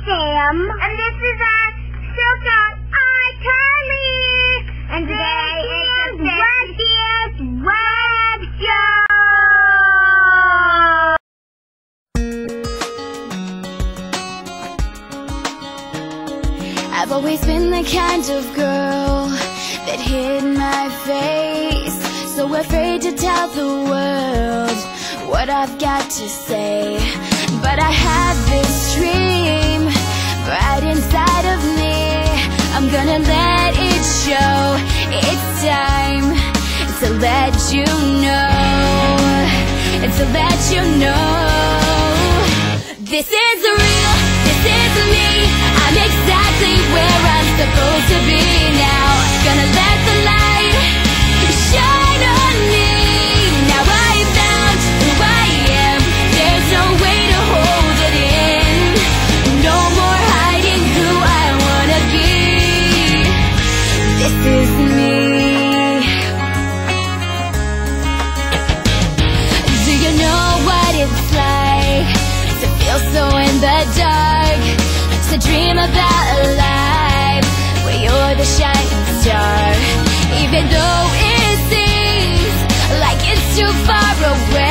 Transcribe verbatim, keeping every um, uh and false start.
Sam. And this is our Silka iCarly. And today is the Sexiest Web Show. I've always been the kind of girl that hid my face, so afraid to tell the world what I've got to say. But I have this dream right inside of me. I'm gonna let it show. It's time to let you know, to let you know. This is real, this is me. I'm exactly where I'm supposed to be now. Gonna let the light shine on me. Now I found who I am. There's no way to hold it in. No more hiding who I wanna be. This is me. Do you know what it's like to feel so in the dark? To dream about a life where you're the shining star. Even though it seems like it's too far away,